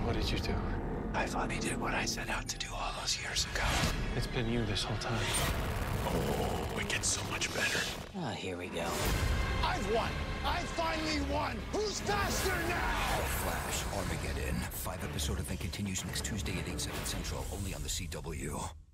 What did you do? I finally did what I set out to do all those years ago. It's been you this whole time. Oh, it gets so much better. Oh, here we go. I've won! I finally won! Who's faster now? Flash, Armageddon. 5-episode event continues next Tuesday at 8/7 Central, only on the CW.